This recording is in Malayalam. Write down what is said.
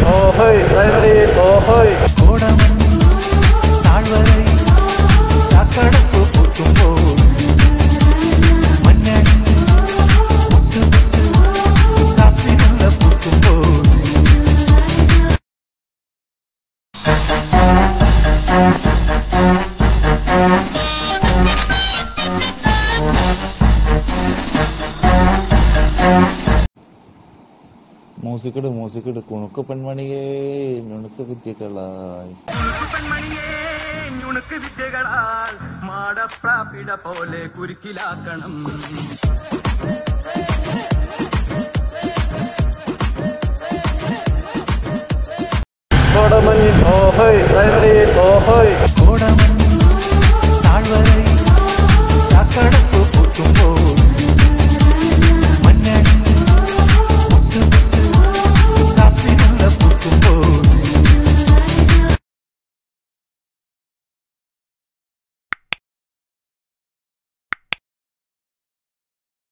ഓഹോയ് പ്രൈമറി ഓഹോയ് കോടമഞ്ഞ് താഴ്വരയിൽ ചാക്കടപ്പ് പൂക്കുമ്പോൾ മഞ്ഞണിഞ്ഞ് മുത്തുമുത്ത് കാത്തിരുന്ന പൂക്കുമ്പോൾ മൂസിക്കിട് കുണുക്ക് പെൺമണിയേ നുണുക്ക് വിദ്യകളായി മാടപ്രാപിട പോലെ കുരുക്കിലാക്കണം. കോടമഞ്ഞ് ഓഹോയ് പ്രൈമറി